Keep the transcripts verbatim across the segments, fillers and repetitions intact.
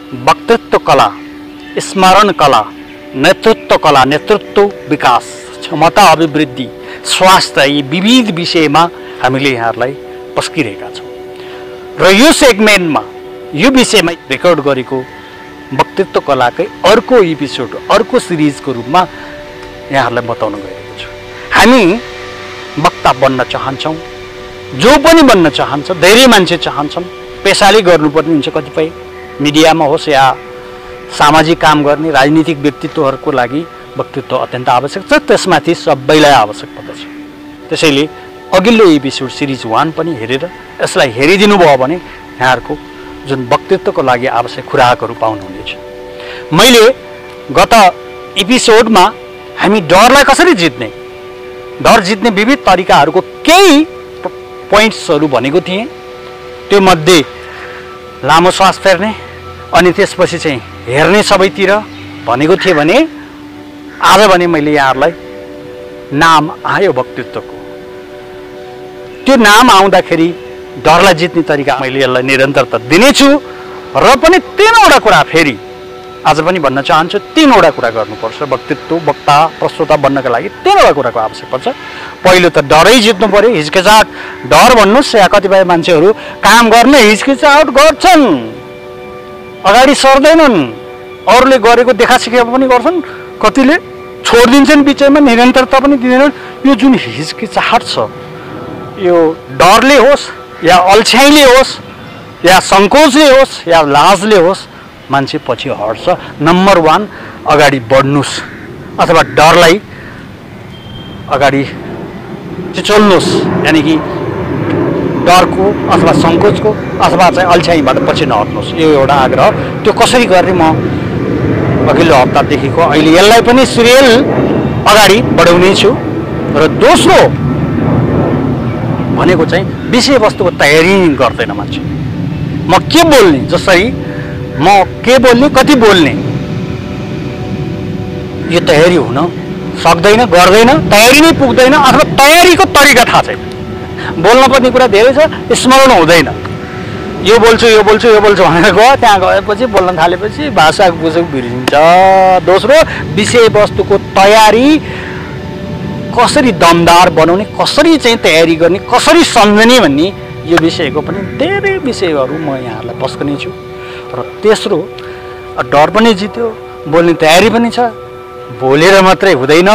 वक्तृत्व कला, स्मरण कला, नेतृत्व कला, नेतृत्व विकास, क्षमता अभिवृद्धि, स्वास्थ्य यी विविध विषयमा हामीले यहाँहरूलाई पस्किरहेका छौँ र यो सेगमेन्टमा यो विषयमा रेकर्ड गरेको वक्तृत्व कलाकै अर्को एपिसोड अर्को सिरिजको रूपमा यहाँहरूलाई बताउन गइरहेको छु। हामी वक्ता बन्न चाहन्छौँ, जो पनि बन्न चाहन्छ, धेरै मान्छे चाहन्छन्, पेसाले गर्नुपर्ने हुन्छ, कतिपय मिडियामा होस् या सामाजिक काम गर्ने राजनीतिक व्यक्तित्वहरूको लागि वक्तृत्व अत्यन्त आवश्यक छ, त्यसमाथि सबैलाई आवश्यक पर्दछ। त्यसैले अघिल्लो एपिसोड सिरिज वान पनि हेरेर यसलाई हेरिदिनु भयो भने यहाँहरूको जुन वक्तृत्वको लागि आवश्यक खुराकहरू पाउनुहुनेछ। मैले गत एपिसोडमा हामी डरलाई कसरी जित्ने, डर जित्ने विविध तरिकाहरूको केही पोइन्ट्सहरू भनेको थिएँ। त्यो मध्ये लामो श्वास फेर्ने अनि त्यसपछि चाहिँ हेर्ने सबैतिर भनेको थिएँ भने आज भने मैले यहाँहरूलाई नाम आयो वक्तृत्वको। त्यो नाम आउँदाखेरि डरलाई जित्ने तरिका मैले यसलाई निरन्तरता दिनेछु र पनि तीनवटा कुरा फेरि आज पनि भन्न चाहन्छु। तीनवटा कुरा गर्नुपर्छ वक्तृत्व वक्ता प्रस्तुता बन्नका लागि, तीनवटा कुराको आवश्यक पर्छ। पहिलो त डरै जित्नु पर्यो, हिचकिचाहट। डर भन्नुहोस् या कतिपय मान्छेहरू काम गर्न हिचकिचाहट गर्छन्, अगाडि सर्दैनन्, अरूले गरेको देखासिखा पनि गर्छन्, कतिले छोडिदिन्छन् बिचैमा, निरन्तरता पनि दिँदैनन्। यो जुन हिचकिचाहट छ, यो डरले होस् या अल्छ्याइले होस् या सङ्कोचले होस् या लाजले होस्, मान्छे पछि हट्छ। नम्बर वान, अगाडि बढ्नुहोस् अथवा डरलाई अगाडि चिचोल्नुहोस्, यानि कि डरको अथवा सङ्कोचको अथवा चाहिँ अल्छ्याइबाट पछि नहट्नुहोस्। यो एउटा आग्रह। त्यो कसरी गर्ने म अघिल्लो हप्तादेखिको अहिले यसलाई पनि सिरियल अगाडि बढाउने छु। र दोस्रो भनेको चाहिँ विषयवस्तुको तयारी गर्दैन मान्छे। म के बोल्ने, जसरी म के बोल्ने, कति बोल्ने, यो तयारी हुन सक्दैन, गर्दैन, तयारी नै पुग्दैन अथवा तयारीको तरिका थाहा छैन। बोल्न पर्ने कुरा धेरै छ, स्मरण हुँदैन। यो बोल्छु यो बोल्छु यो बोल्छु भनेर गयो, त्यहाँ गएपछि बोल्न थालेपछि भाषा बुझेको बिर्सिन्छ। दोस्रो, विषयवस्तुको तयारी कसरी दमदार बनाउने, कसरी चाहिँ तयारी गर्ने, कसरी सम्झने भन्ने यो विषयको पनि धेरै विषयहरू म यहाँहरूलाई पस्कने छु। र तेस्रो, डर पनि जित्यो, बोल्ने तयारी पनि छ, बोलेर मात्रै हुँदैन,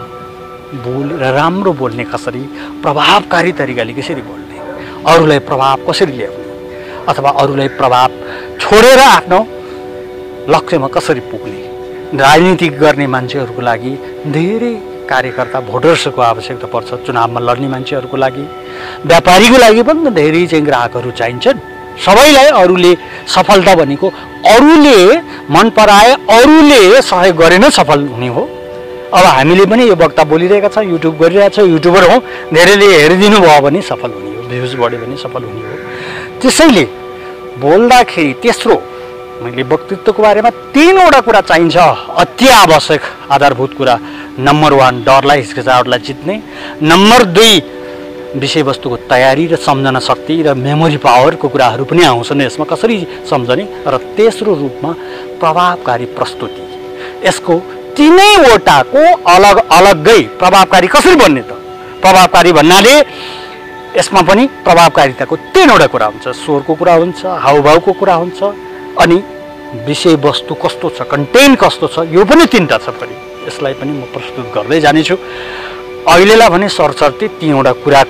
बोलेर राम्रो बोल्ने कसरी, प्रभावकारी तरिकाले कसरी बोल्ने, अरूलाई प्रभाव कसरी ल्याउने अथवा अरूलाई प्रभाव छोडेर आफ्नो लक्ष्यमा कसरी पुग्ने। राजनीति गर्ने मान्छेहरूको लागि धेरै कार्यकर्ता भोटर्सको आवश्यकता पर्छ, चुनावमा लड्ने मान्छेहरूको लागि, व्यापारीको लागि पनि धेरै चाहिँ ग्राहकहरू चाहिन्छन्। सबैलाई अरूले सफलता भनेको अरूले मन पराए, अरूले सहयोग गरेन सफल हुने हो। अब हामीले पनि यो वक्ता बोलिरहेका छौँ, युट्युब गरिरहेका छौँ, युट्युबर हौँ, धेरैले हेरिदिनु भयो भने सफल हुने हो, भ्युज बढ्यो भने सफल हुने हो। त्यसैले बोल्दाखेरि तेस्रो, मैले वक्तृत्वको बारेमा तीनवटा कुरा चाहिन्छ, अति आवश्यक आधारभूत कुरा। नम्बर वान, डरलाई हिचकिचाहटलाई जित्ने। नम्बर दुई, विषयवस्तुको तयारी र सम्झना शक्ति र मेमोरी पावरको कुराहरू पनि आउँछन् यसमा, कसरी सम्झने। र तेस्रो रूपमा प्रभावकारी प्रस्तुति। यसको तीनैवटाको अलग अलगै प्रभावकारी कसरी बन्ने त? प्रभावकारी भन्नाले यसमा पनि प्रभावकारिताको तीनवटा कुरा हुन्छ। स्वरको कुरा हुन्छ, हावभावको कुरा हुन्छ, अनि विषयवस्तु कस्तो छ, कन्टेन्ट कस्तो छ, यो पनि तीनटा छ फेरि। यसलाई पनि म प्रस्तुत गर्दै जानेछु। अहिलेलाई भने सरसर्ती तीनवटा कुरा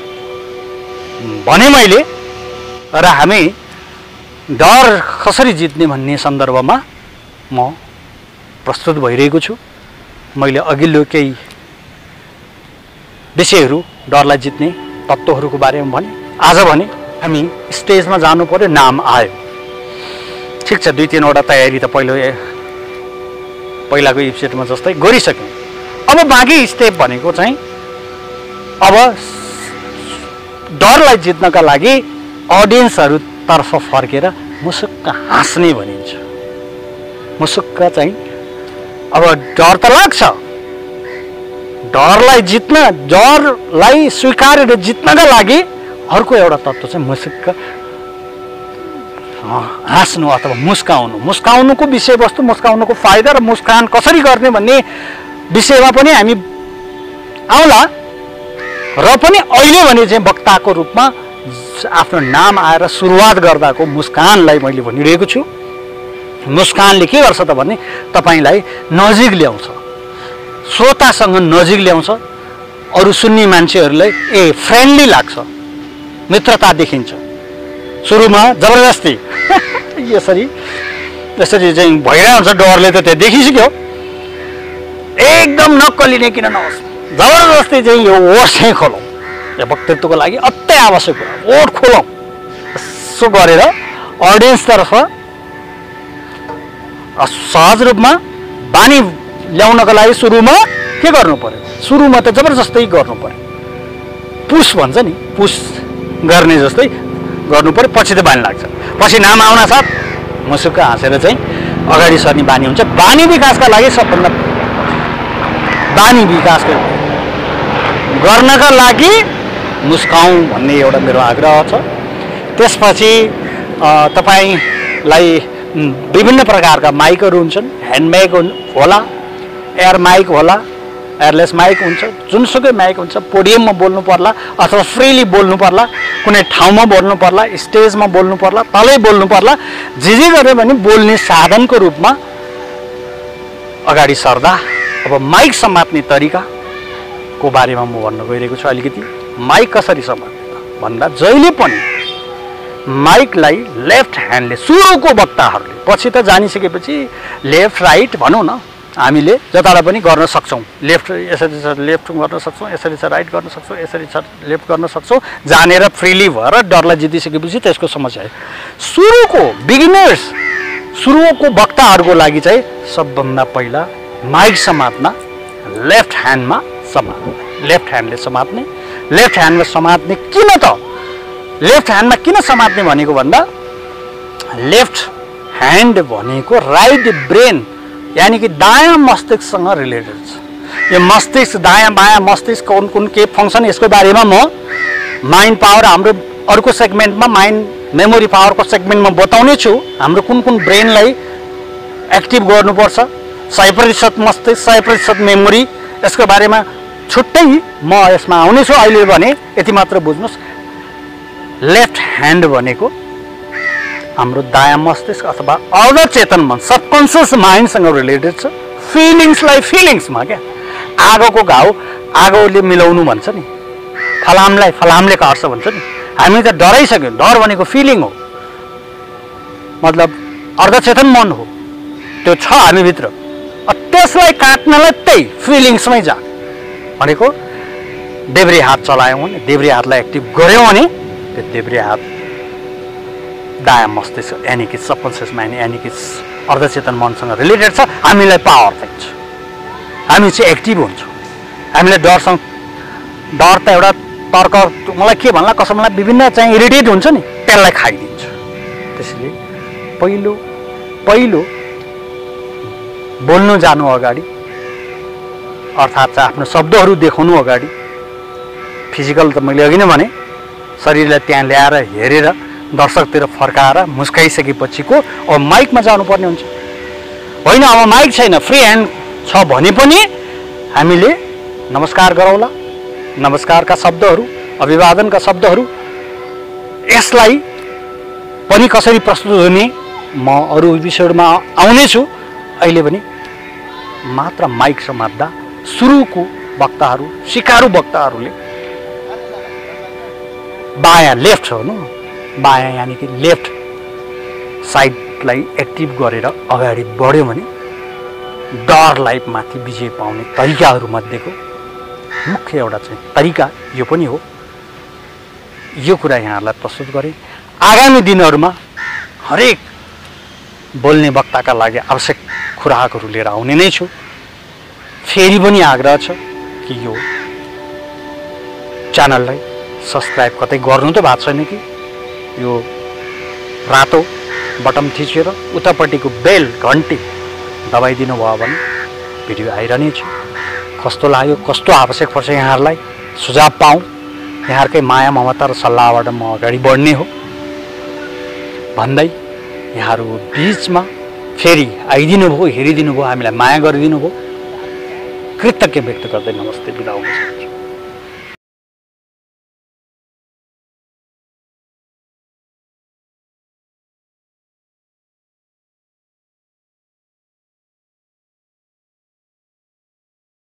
भने मैले, र हामी डर कसरी जित्ने भन्ने सन्दर्भमा म प्रस्तुत भइरहेको छु। मैले अघिल्लो केही विषयहरू डरलाई जित्ने तत्त्वहरूको बारेमा भने। आज भने हामी स्टेजमा जानु पर्यो, नाम आयो, ठिक छ, दुई तिनवटा तयारी त पहिलो पहिलाको एपिसोडमा जस्तै गरिसक्यौँ। अब बाँकी स्टेप भनेको चाहिँ अब डरलाई जित्नका लागि अडियन्सहरूतर्फ फर्केर मुसुक्क हाँस्ने भनिन्छ। मुसुक्क चाहिँ अब डर त लाग्छ, डरलाई जित्न, डरलाई स्वीकारेर जित्नका लागि अर्को एउटा तत्त्व चाहिँ मुसुक्क हाँस्नु अथवा मुस्काउनु, मुस्काउनुको विषयवस्तु, मुस्काउनुको फाइदा र मुस्कान कसरी गर्ने भन्ने विषयमा पनि हामी आउला। र पनि अहिले भने चाहिँ वक्ताको रूपमा आफ्नो नाम आएर सुरुवात गर्दाको मुस्कानलाई मैले भनिरहेको छु। मुस्कानले के गर्छ त भने तपाईँलाई नजिक ल्याउँछ, श्रोतासँग नजिक ल्याउँछ, अरू सुन्ने मान्छेहरूलाई ए फ्रेन्डली लाग्छ, मित्रता देखिन्छ। सुरुमा जबरजस्ती यसरी यसरी चाहिँ भइरहेको हुन्छ, डरले त त्यो देखिसक्यो। एकदम नक्कलिने किन नहोस्, जबरजस्ती चाहिँ यो ओठ चाहिँ खोलौँ, यो वक्तृत्वको लागि अत्य आवश्यक कुरा, ओठ खोलौँ। यसो गरेर अडियन्सतर्फ सहज रूपमा बानी ल्याउनको लागि सुरुमा के गर्नु पर्यो, सुरुमा त जबरजस्तै गर्नु पर्यो, पुस भन्छ नि, पुस गर्ने जस्तै गर्नु पर्यो, पछि त बानी लाग्छ। पछि नाम आउन साथ मुसुक्क हाँसेर चाहिँ अगाडि सर्ने बानी हुन्छ। बानी विकासका लागि सबभन्दा बानी विकास गर्नका लागि मुस्काउँ भन्ने एउटा मेरो आग्रह छ। त्यसपछि तपाईँलाई विभिन्न प्रकारका माइकहरू हुन्छन्, ह्यान्ड माइक होला, एयर माइक होला, एयरलेस माइक हुन्छ, जुनसुकै माइक हुन्छ। पोडियममा बोल्नु पर्ला अथवा फ्रीली बोल्नु पर्ला, कुनै ठाउँमा बोल्नु पर्ला, स्टेजमा बोल्नु पर्ला, तलै बोल्नु पर्ला, जे जे गरे भने बोल्ने साधनको रूपमा अगाडि सर्दा अब माइक समात्ने तरिकाको बारेमा म भन्न गइरहेको छु। अलिकति माइक कसरी समात्ने भन्दा जहिले पनि माइकलाई लेफ्ट ह्यान्डले, सुरुको वक्ताहरूले, पछि त जानिसकेपछि लेफ्ट राइट भनौँ न, हामीले जताबाट पनि गर्न सक्छौँ। लेफ्ट यसरी छ लेफ्ट गर्न सक्छौँ, यसरी छ राइट गर्न सक्छौँ, यसरी छ लेफ्ट गर्न सक्छौँ। जानेर फ्रिली भएर डरलाई जितिसकेपछि त्यसको समस्या है। सुरुको बिगिनर्स, सुरुको वक्ताहरूको लागि चाहिँ सबभन्दा पहिला माइक समात्न लेफ्ट ह्यान्डमा समात्ने, लेफ्ट ह्यान्डले समात्ने। लेफ्ट ह्यान्डमा समात्ने किन त, लेफ्ट ह्यान्डमा किन समात्ने भनेको भन्दा लेफ्ट ह्यान्ड भनेको राइट ब्रेन यानी कि दायाँ मस्तिष्कसँग रिलेटेड छ। यो मस्तिष्क, दायाँ बायाँ मस्तिष्क कुन कुन के फङ्सन, यसको बारेमा म माइन्ड पावर हाम्रो अर्को सेगमेन्टमा, माइन्ड मेमोरी पावरको सेगमेन्टमा बताउने छु। हाम्रो कुन कुन ब्रेनलाई एक्टिभ गर्नुपर्छ, सय प्रतिशत मस्तिष्क, सय प्रतिशत मेमोरी, यसको बारेमा छुट्टै म यसमा आउनेछु। अहिले भने यति मात्र बुझ्नुहोस्, लेफ्ट ह्यान्ड भनेको हाम्रो दायाँ मस्तिष्क अथवा अवचेतन मन, सबकन्सियस माइन्डसँग रिलेटेड छ। फिलिङ्सलाई फिलिङ्समा क्या, आगोको घाउ आगोले मिलाउनु भन्छ नि, फलामलाई फलामले काट्छ भन्छ नि। हामी त डराइसक्यौँ, डर भनेको फिलिङ हो, मतलब अर्धचेतन मन हो, त्यो छ हामीभित्र। त्यसलाई काट्नलाई त्यही फिलिङ्समै जा भनेको देब्रे हात चलायौँ भने, देब्रे हातलाई एक्टिभ गऱ्यौँ भने त्यो देब्रे हात दायाँ मस्तिष्क यानि कि सबकन्सियस माइन्ड यानि कि अर्धचेतन मनसँग रिलेटेड छ। हामीलाई पावर दिन्छ, हामी चाहिँ एक्टिभ हुन्छौँ। हामीलाई डरसँग, डर त एउटा तर्क, मलाई के भन्ला कसैलाई विभिन्न चाहिँ इरिटेट हुन्छ नि, त्यसलाई खाइदिन्छ। त्यसैले पहिलो पहिलो बोल्नु जानु अगाडि, अर्थात् चाहिँ आफ्नो शब्दहरू देखाउनु अगाडि, फिजिकल त मैले अघि नै भने, शरीरलाई त्यहाँ ल्याएर हेरेर दर्शकतिर फर्काएर मुस्काइसकेपछिको अब माइकमा जानुपर्ने हुन्छ। होइन अब माइक छैन, फ्री ह्यान्ड छ भने पनि हामीले नमस्कार गरौँला, नमस्कारका शब्दहरू, अभिवादनका शब्दहरू, यसलाई पनि कसरी प्रस्तुत हुने म अरू एपिसोडमा आउनेछु। अहिले पनि मात्र माइक समात्दा सुरुको वक्ताहरू, सिकारु वक्ताहरूले बायाँ लेफ्ट हो न, बायाँ यानि कि लेफ्ट साइडलाई एक्टिभ गरेर अगाडि बढ्यो भने डरलाई माथि विजय पाउने तरिकाहरूमध्येको मुख्य एउटा चाहिँ तरिका यो पनि हो। यो कुरा यहाँहरूलाई प्रस्तुत गरेँ। आगामी दिनहरूमा हरेक बोल्ने वक्ताका लागि आवश्यक खुराकहरू लिएर आउने नै छु। फेरि पनि आग्रह छ कि यो च्यानललाई सब्सक्राइब कतै गर्नु त भएको छैन कि, यो रातो बटन थिचेर उतापट्टिको बेल घन्टी दबाइदिनु भयो भने भिडियो आइरहने छु। कस्तो लाग्यो, कस्तो आवश्यक पर्छ यहाँहरूलाई सुझाव पाऊँ, यहाँहरूकै माया ममता र सल्लाहबाट म अगाडि बढ्ने हो भन्दै यहाँहरू बिचमा फेरि आइदिनु भयो, हेरिदिनु भयो, हामीलाई माया गरिदिनु भयो। कृतज्ञ व्यक्त गर्दै नमस्ते बिदा हुन चाहन्छु।